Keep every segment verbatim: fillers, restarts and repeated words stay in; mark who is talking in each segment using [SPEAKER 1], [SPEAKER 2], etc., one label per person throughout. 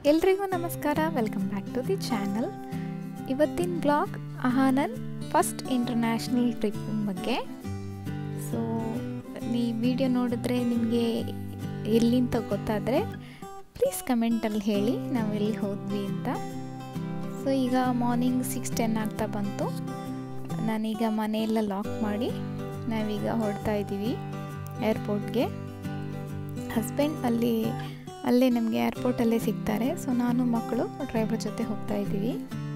[SPEAKER 1] ಎಲ್ರಿಗೂ ನಮಸ್ಕಾರ, welcome back to the channel. ಇವತ್ತಿನ ಬ್ಲಾಗ್ ಅಹಾನನ್ ಫಸ್ಟ್ ಇಂಟರ್ನ್ಯಾಷನಲ್ ಟ್ರಿಪ್ ಬಗ್ಗೆ. ಸೊ ಈ ವಿಡಿಯೋ ನೋಡಿದ್ರೆ ನಿಮಗೆ ಎಲ್ಲಿಂತ ಗೊತ್ತಾದರೆ ಪ್ಲೀಸ್ ಕಮೆಂಟಲ್ಲಿ ಹೇಳಿ ನಾವು ಎಲ್ಲಿ ಹೋದ್ವಿ ಅಂತ. ಸೊ ಈಗ ಮಾರ್ನಿಂಗ್ ಸಿಕ್ಸ್ ಟೆನ್ ಆಗ್ತಾ ಬಂತು. ನಾನೀಗ ಮನೆಯೆಲ್ಲ ಲಾಕ್ ಮಾಡಿ ನಾವೀಗ ಹೊರಡ್ತಾ ಇದ್ದೀವಿ ಏರ್ಪೋರ್ಟ್ಗೆ. ಹಸ್ಬೆಂಡ್ ಅಲ್ಲಿ ಅಲ್ಲೇ ನಮಗೆ ಏರ್ಪೋರ್ಟಲ್ಲೇ ಸಿಗ್ತಾರೆ. ಸೊ ನಾನು ಮಕ್ಕಳು ಡ್ರೈವರ್ ಜೊತೆ ಹೋಗ್ತಾ ಇದ್ದೀವಿ.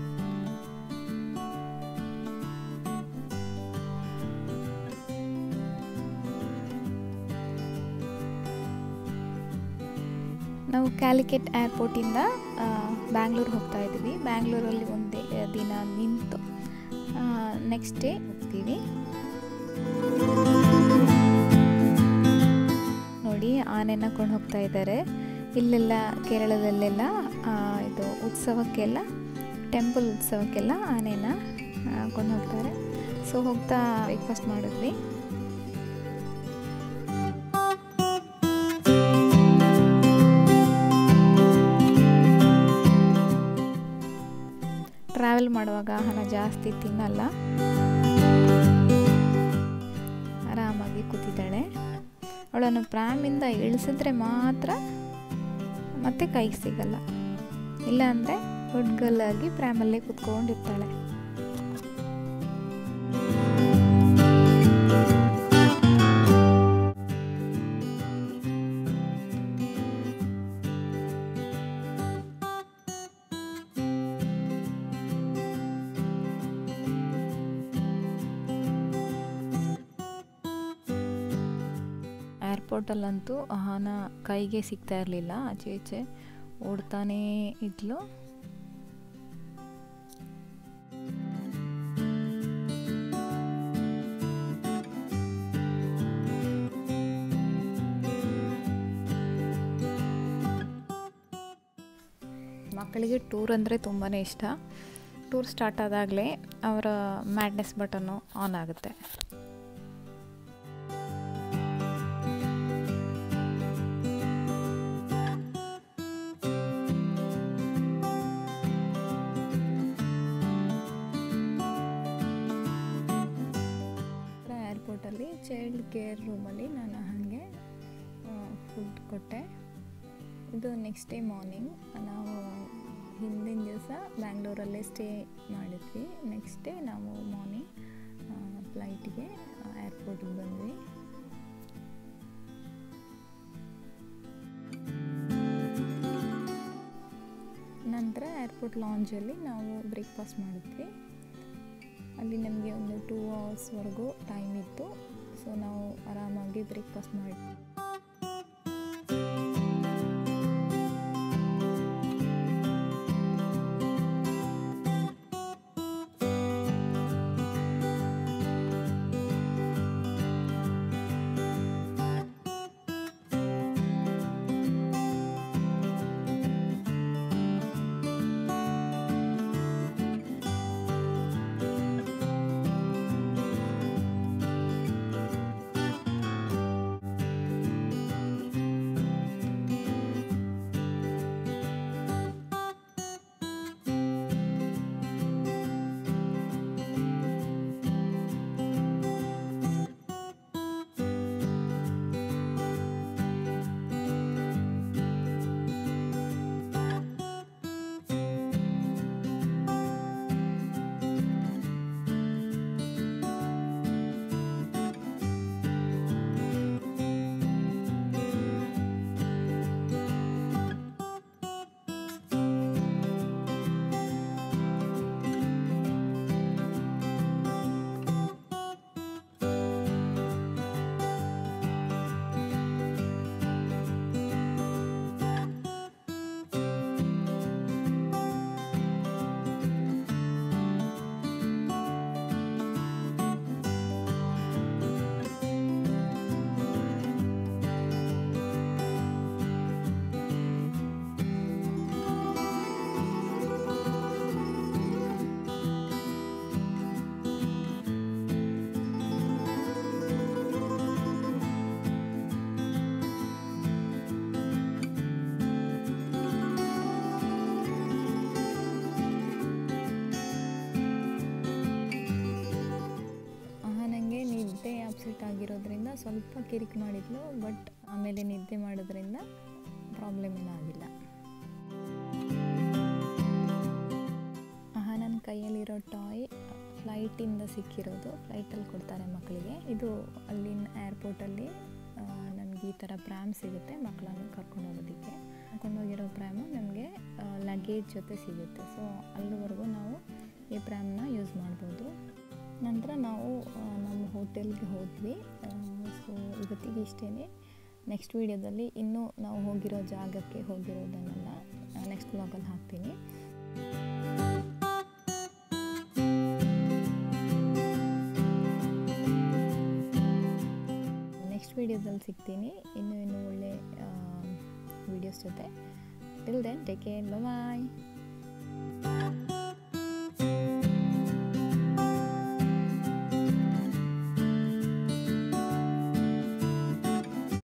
[SPEAKER 1] ನಾವು ಕ್ಯಾಲಿಕಟ್ ಏರ್ಪೋರ್ಟಿಂದ ಬ್ಯಾಂಗ್ಳೂರು ಹೋಗ್ತಾ ಇದ್ದೀವಿ. ಬ್ಯಾಂಗ್ಳೂರಲ್ಲಿ ಒಂದೇ ದಿನ ನಿಂತು ನೆಕ್ಸ್ಟ್ ಡೇ ಹೋಗ್ತೀವಿ. ನೋಡಿ, ಆನೆನ ಕೊಂಡು ಹೋಗ್ತಾ ಇದ್ದಾರೆ. ಇಲ್ಲೆಲ್ಲ ಕೇರಳದಲ್ಲೆಲ್ಲ ಇದು ಉತ್ಸವಕ್ಕೆಲ್ಲ, ಟೆಂಪಲ್ ಉತ್ಸವಕ್ಕೆಲ್ಲ ಆನೆನ ಕೊಂಡು ಹೋಗ್ತಾರೆ. ಸೊ ಹೋಗ್ತಾ ಬ್ರೇಕ್ಫಾಸ್ಟ್ ಮಾಡಿದ್ವಿ. ಟ್ರಾವೆಲ್ ಮಾಡುವಾಗ ಹಣ ಜಾಸ್ತಿ ತಿನ್ನಲ್ಲ, ಆರಾಮಾಗಿ ಕೂತಿದ್ದಾಳೆ. ಅವಳನ್ನು ಪ್ರಾಮಿಂದ ಇಳಿಸಿದ್ರೆ ಮಾತ್ರ ಮತ್ತೆ ಕೈಗೆ ಸಿಗಲ್ಲ, ಇಲ್ಲ ಅಂದರೆ ಗುಡ್ ಗರ್ಲ್ ಆಗಿ ಪ್ರ್ಯಾಮಲ್ಲೇ ಕೂತ್ಕೊಂಡಿರ್ತಾಳೆ. ಏರ್ಪೋರ್ಟಲ್ಲಂತೂ ಆಹಾನ ಕೈಗೆ ಸಿಗ್ತಾ ಇರಲಿಲ್ಲ, ಆಚೆ ಈಚೆ ಓಡ್ತಾನೇ ಇದ್ಲು. ಮಕ್ಕಳಿಗೆ ಟೂರ್ ಅಂದರೆ ತುಂಬಾ ಇಷ್ಟ. ಟೂರ್ ಸ್ಟಾರ್ಟ್ ಆದಾಗಲೇ ಅವರ ಮ್ಯಾಡ್ನೆಸ್ ಬಟನ್ನು ಆನ್ ಆಗುತ್ತೆ. ಏರ್ಪೋರ್ಟಲ್ಲಿ ಚೈಲ್ಡ್ ಕೇರ್ ರೂಮಲ್ಲಿ ನಾನು ಹಾಗೆ ಫುಡ್ ಕೊಟ್ಟೆ. ಇದು ನೆಕ್ಸ್ಟ್ ಡೇ ಮಾರ್ನಿಂಗ್. ನಾವು ಹಿಂದಿನ ದಿವಸ ಬ್ಯಾಂಗ್ಳೂರಲ್ಲೇ ಸ್ಟೇ ಮಾಡಿದ್ವಿ. ನೆಕ್ಸ್ಟ್ ಡೇ ನಾವು ಮಾರ್ನಿಂಗ್ ಫ್ಲೈಟಿಗೆ ಏರ್ಪೋರ್ಟಿಗೆ ಬಂದ್ವಿ. ನಂತರ ಏರ್ಪೋರ್ಟ್ ಲಾಂಜಲ್ಲಿ ನಾವು ಬ್ರೇಕ್ಫಾಸ್ಟ್ ಮಾಡಿದ್ವಿ. ಅಲ್ಲಿ ನಮಗೆ ಒಂದು ಟೂ ಅವರ್ಸ್ವರೆಗೂ ಟೈಮ್ ಇತ್ತು. ಸೊ ನಾವು ಆರಾಮಾಗಿ ಬ್ರೇಕ್ಫಾಸ್ಟ್ ಮಾಡಿದ್ವಿ. ಹೊಟ್ಟೆ ಅಪ್ಸೆಟ್ ಆಗಿರೋದ್ರಿಂದ ಸ್ವಲ್ಪ ಕಿರಿಕ್ ಮಾಡಿದ್ಲು, ಬಟ್ ಆಮೇಲೆ ನಿದ್ದೆ ಮಾಡೋದ್ರಿಂದ ಪ್ರಾಬ್ಲಮ್ ಏನಾಗಿಲ್ಲ. ನನ್ನ ಕೈಯಲ್ಲಿರೋ ಟಾಯ್ ಫ್ಲೈಟಿಂದ ಸಿಕ್ಕಿರೋದು, ಫ್ಲೈಟಲ್ಲಿ ಕೊಡ್ತಾರೆ ಮಕ್ಕಳಿಗೆ. ಇದು ಅಲ್ಲಿನ ಏರ್ಪೋರ್ಟಲ್ಲಿ ನಮಗೆ ಈ ಥರ ಪ್ರ್ಯಾಮ್ ಸಿಗುತ್ತೆ ಮಕ್ಕಳನ್ನು ಕರ್ಕೊಂಡು ಹೋಗೋದಕ್ಕೆ. ಕರ್ಕೊಂಡೋಗಿರೋ ಪ್ರ್ಯಾಮು ನಮಗೆ ಲಗೇಜ್ ಜೊತೆ ಸಿಗುತ್ತೆ. ಸೊ ಅಲ್ಲಿವರೆಗೂ ನಾವು ಈ ಪ್ರ್ಯಾಮ್ನ ಯೂಸ್ ಮಾಡ್ಬೋದು. ನಂತರ ನಾವು ನಮ್ಮ ಹೋಟೆಲ್ಗೆ ಹೋದ್ವಿ. ಸೊ ಇವತ್ತಿಗೆ ಇಷ್ಟೇ. ನೆಕ್ಸ್ಟ್ ವೀಡಿಯೋದಲ್ಲಿ ಇನ್ನೂ ನಾವು ಹೋಗಿರೋ ಜಾಗಕ್ಕೆ ಹೋಗಿರೋದನ್ನೆಲ್ಲ ನೆಕ್ಸ್ಟ್ ವ್ಲಾಗಲ್ಲಿ ಹಾಕ್ತೀನಿ. ನೆಕ್ಸ್ಟ್ ವೀಡಿಯೋದಲ್ಲಿ ಸಿಗ್ತೀನಿ ಇನ್ನೂ ಇನ್ನೂ ಒಳ್ಳೆ ವೀಡಿಯೋಸ್ ಜೊತೆ. ಟಿಲ್ ದೆನ್ ಟೇಕ್ ಕೇರ್, ಬಾಯ್.